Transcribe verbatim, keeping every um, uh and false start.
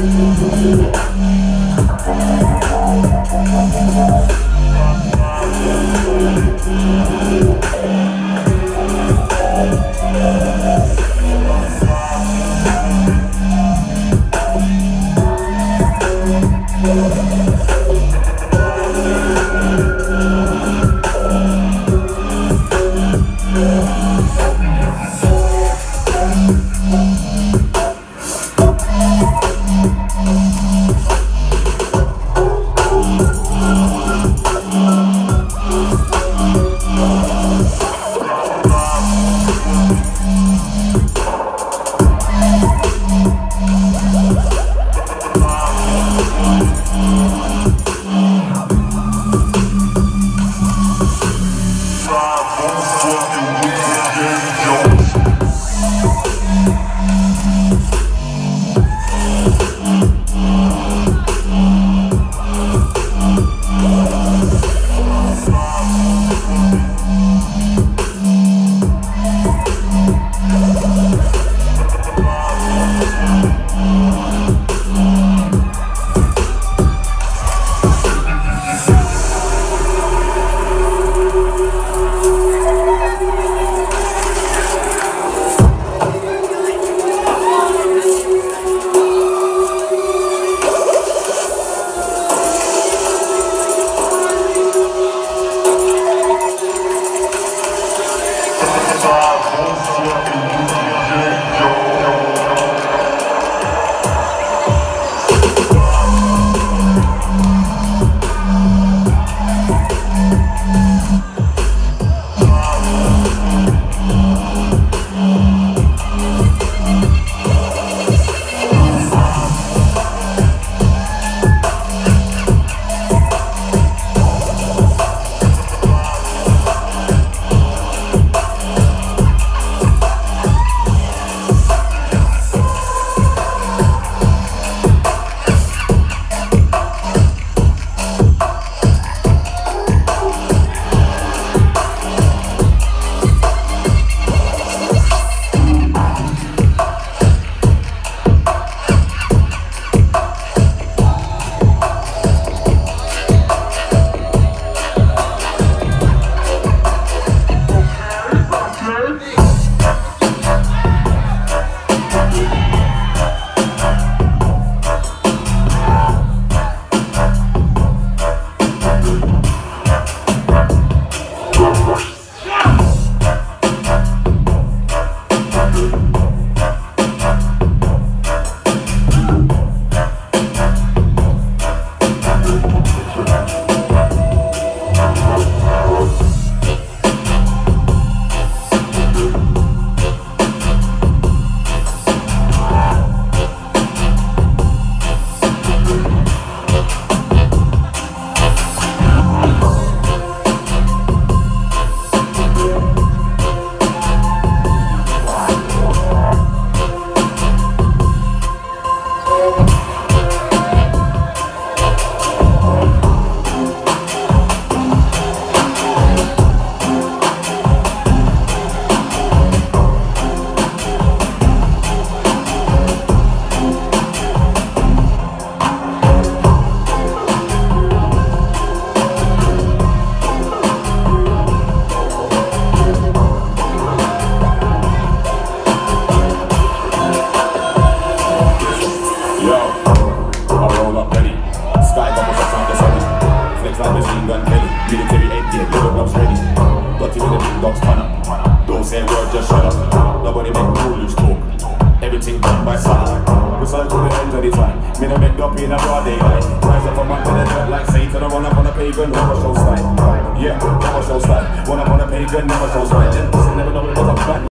dogs turn up. Don't say a word, just shut up. Nobody make no loose talk. Everything done by side. We start to the end of the time. Me no make up in a broad daylight. Rise up from under the dirt like Satan. I run up on a pagan, never show style. Yeah, never show style. Run up on a pagan, never show style. Then never know what I'm